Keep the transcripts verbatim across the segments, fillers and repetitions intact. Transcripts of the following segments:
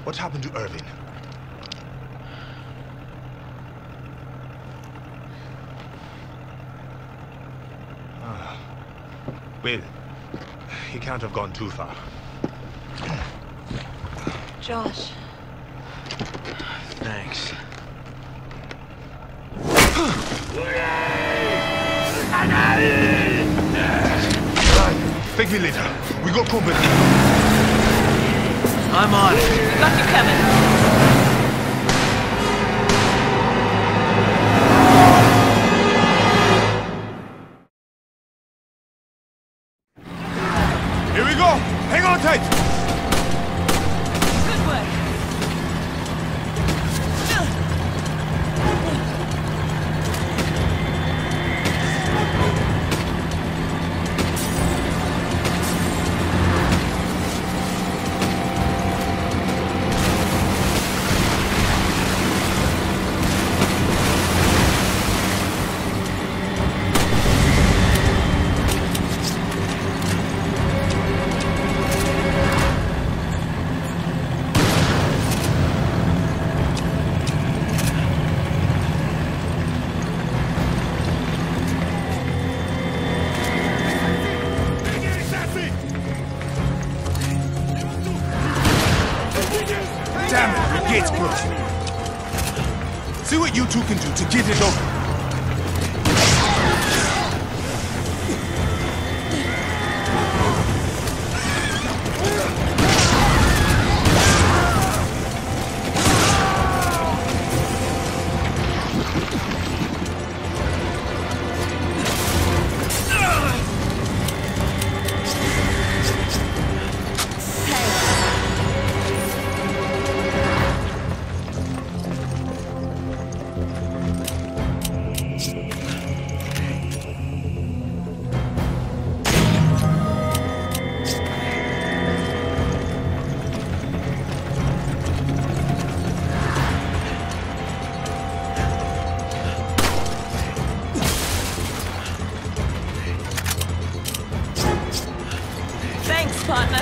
What happened to Irving? Ah. Well, he can't have gone too far. Josh. Thanks. Thank me later. We got company. I'm on it. We got you, Kevin. Here we go! Hang on tight! Good work. Damn it, the gate's closed. See what you two can do to get it open. Thanks, partner.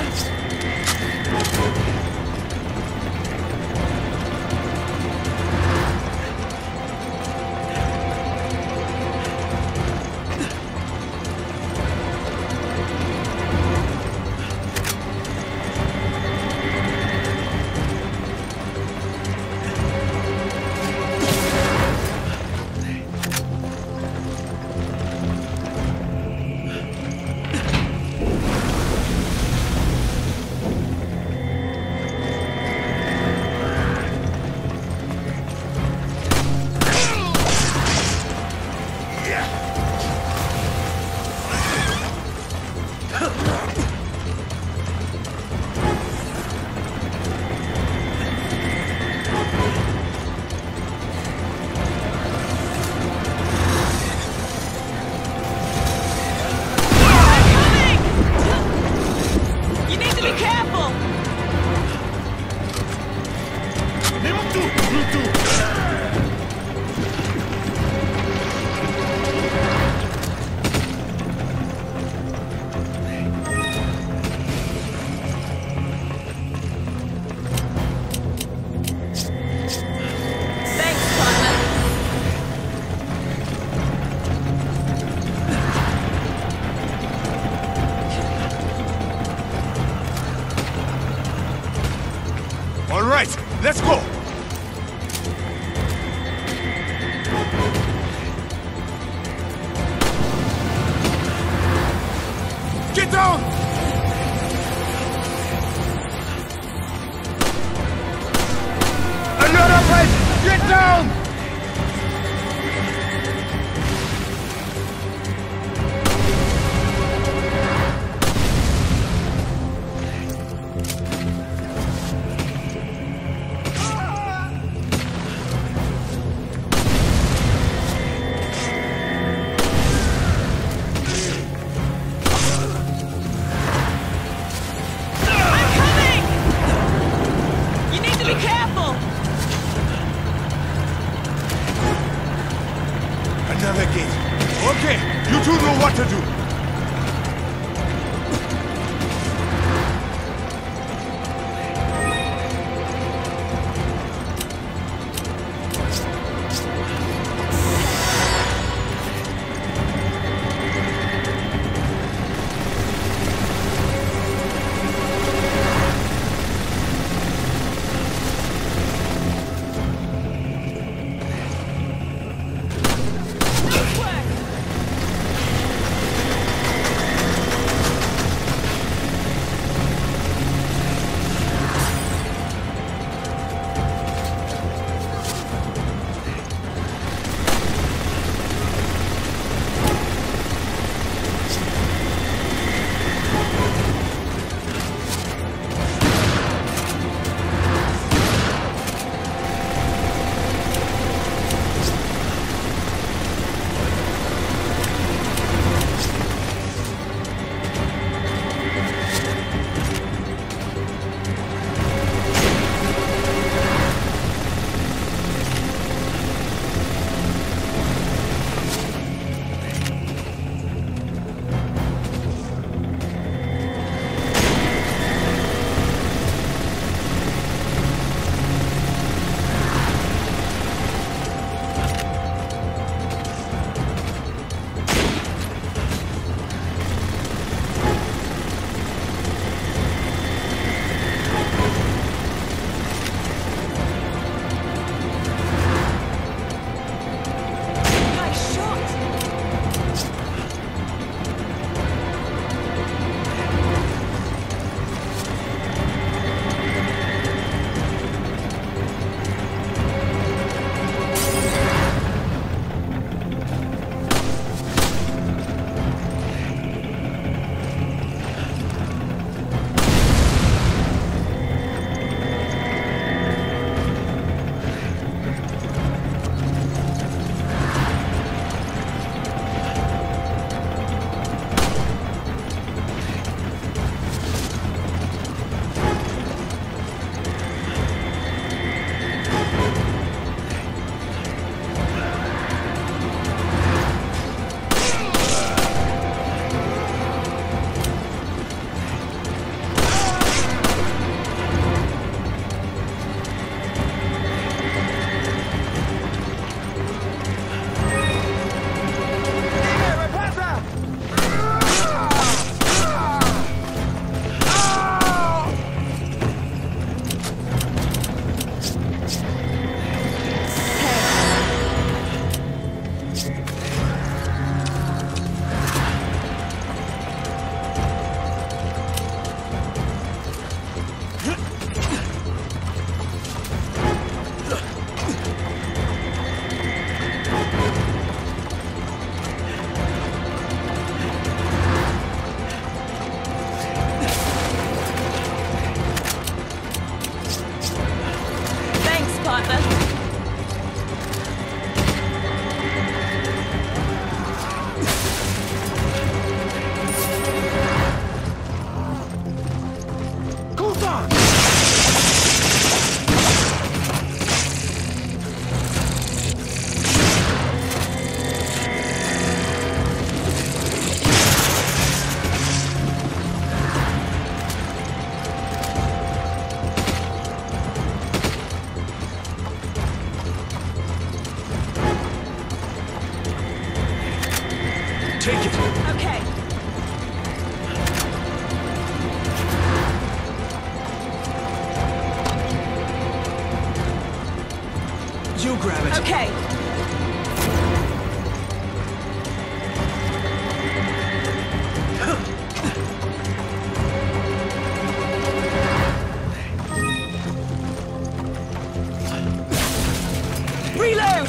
All right, let's go! Get down! Another fight! Get down! Another gate. Okay, you two know what to do. Take it. Okay. You grab it. Okay. Reload!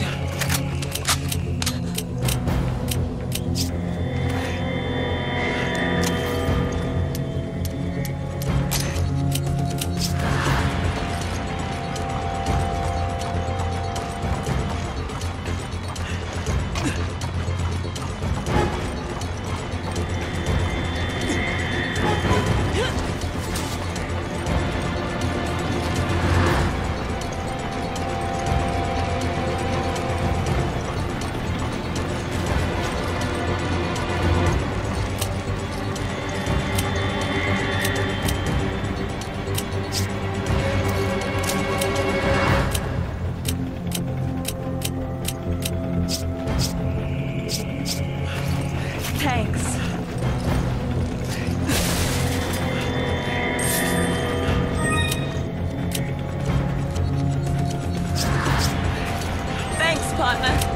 Thanks. Thanks, partner.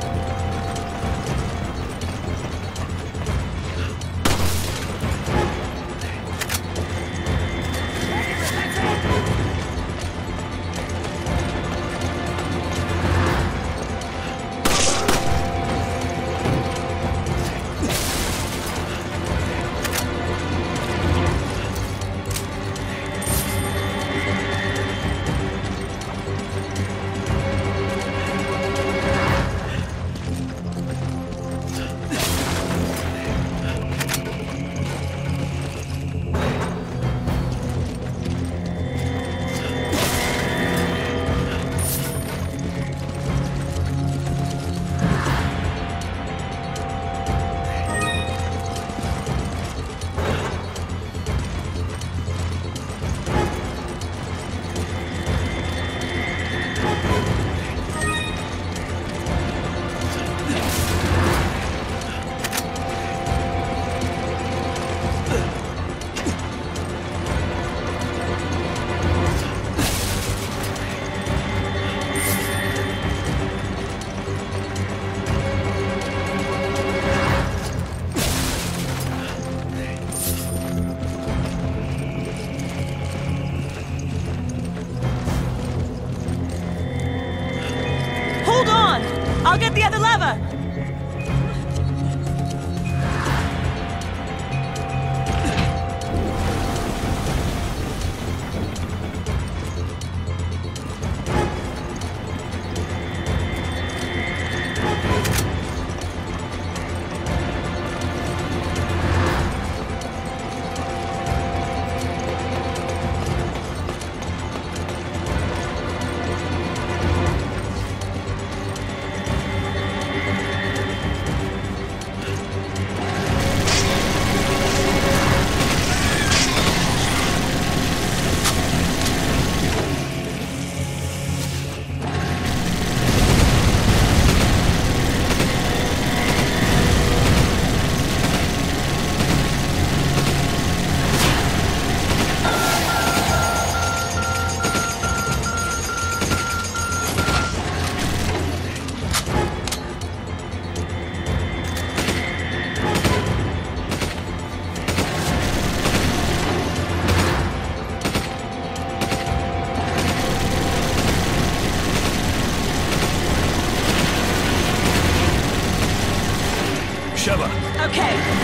Hold on! I'll get the other lever! Sheva. Okay.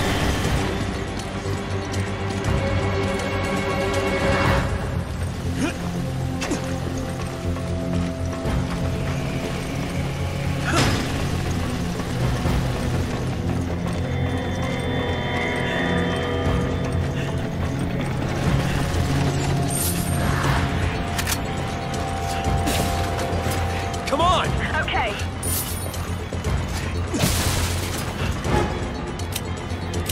Come on! Okay.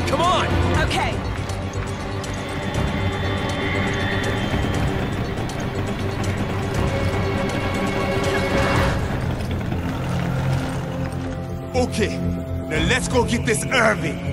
Come on! Okay. Okay, now let's go get this Irving.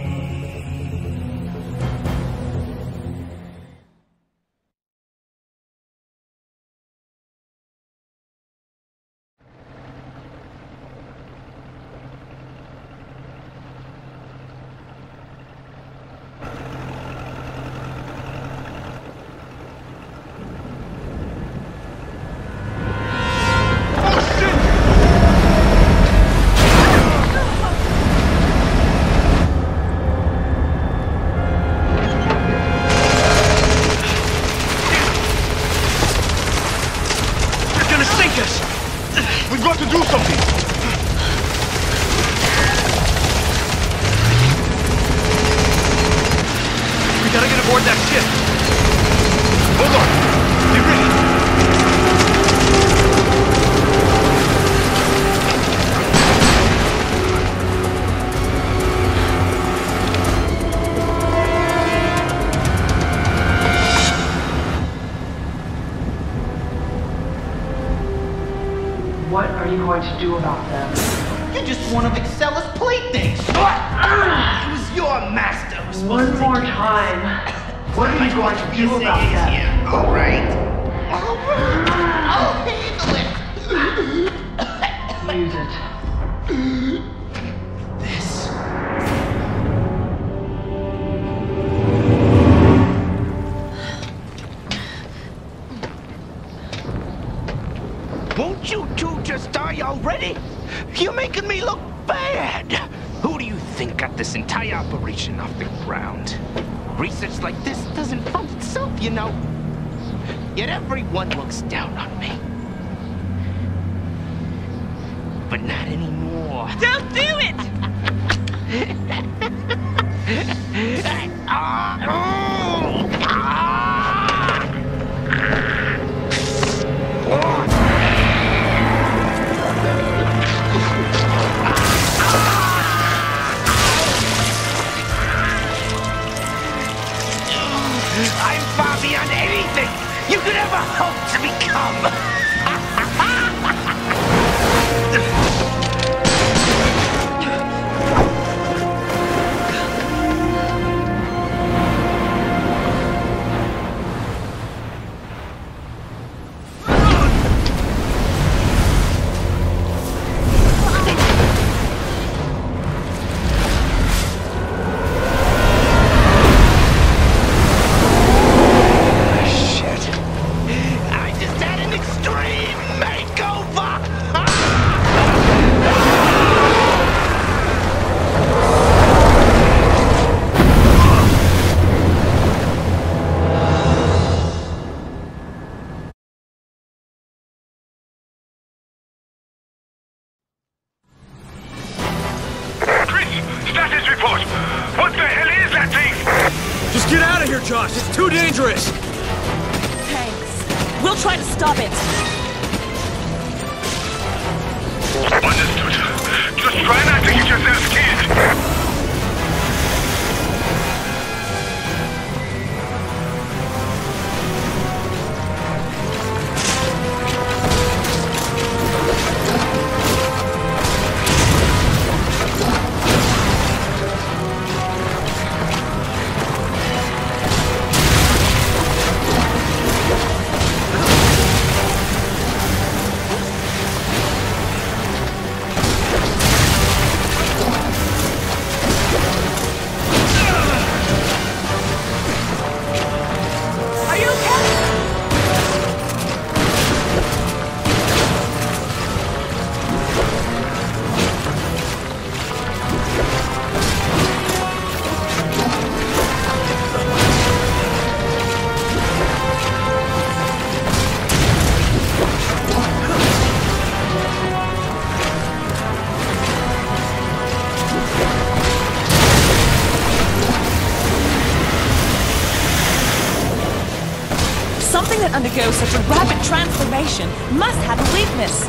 We've got to do something! We gotta get aboard that ship! Hold on! Be ready! What are you going to do about them? You're just one of Excella's playthings! It was your master who was supposed One to more take time. What are you going to do about them? Here. All right. All right. I'll handle it. Use it. This. Won't you two just die already? You're making me look bad. Who do you think got this entire operation off the ground? Research like this doesn't fund itself, you know. Yet everyone looks down on me. But not anymore. Don't do it! Ah, oh, ah. Oh. I'm far beyond anything you could ever hope to become! Status report! What the hell is that thing? Just get out of here, Josh! It's too dangerous! Thanks. We'll try to stop it. Understood. Just try not to get yourself killed. Something that undergoes such a rapid transformation must have a weakness.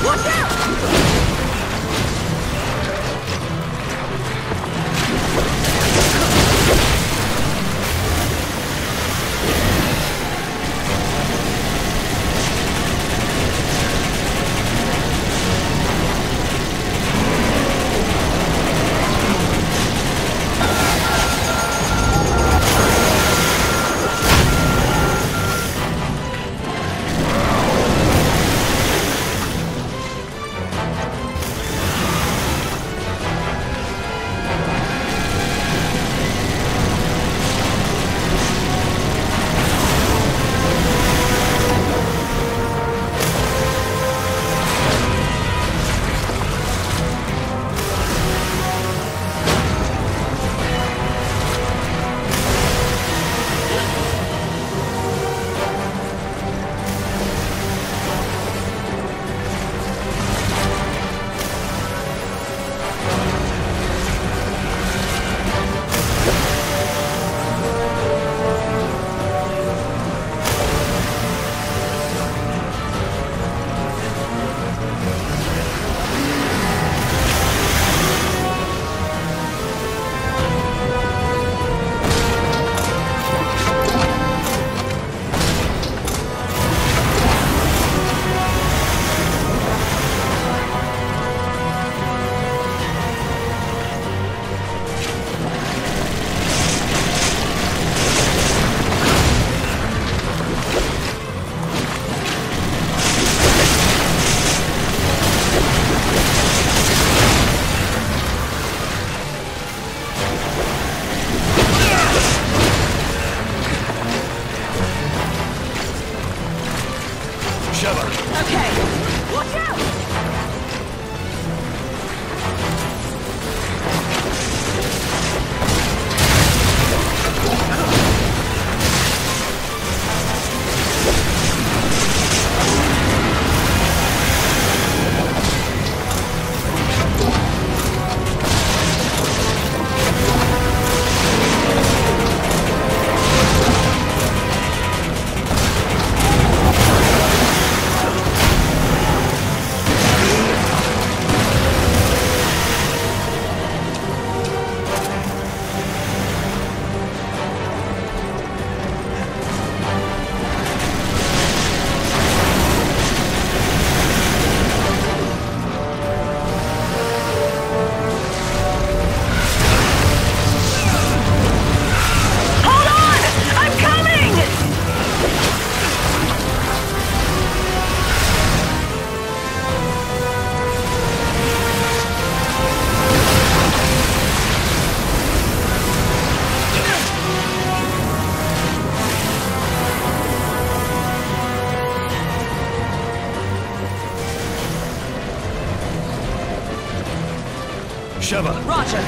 Watch out! Okay, watch out! Sheva. Roger.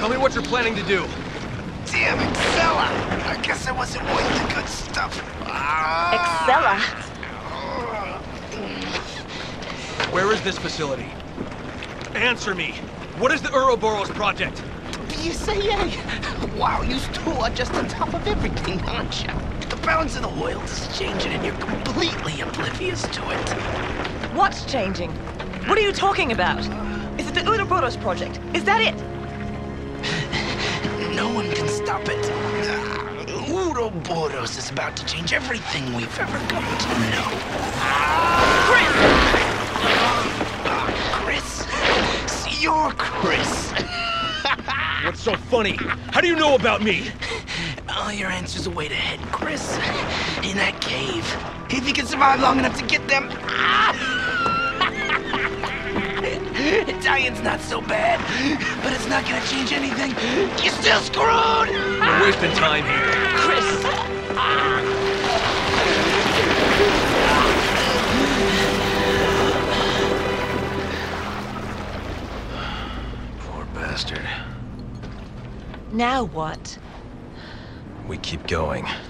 Tell me what you're planning to do. Damn it, Xela! I guess I wasn't worth the good stuff. Ah. Excella. Where is this facility? Answer me. What is the Ouroboros project? You say, yeah. Wow, you two are just on top of everything, aren't you? The balance of the world is changing and you're completely oblivious to it. What's changing? What are you talking about? Is it the Ouroboros project? Is that it? No one can stop it. Uh, Ouroboros is about to change everything we've ever come to know. Chris! Uh, Chris? See, you're Chris. What's so funny? How do you know about me? All your answers are wait ahead, Chris. In that cave. If you can survive long enough to get them. Italian's not so bad, but it's not gonna change anything. You're still screwed! We're wasting time here. Chris! Poor bastard. Now what? We keep going.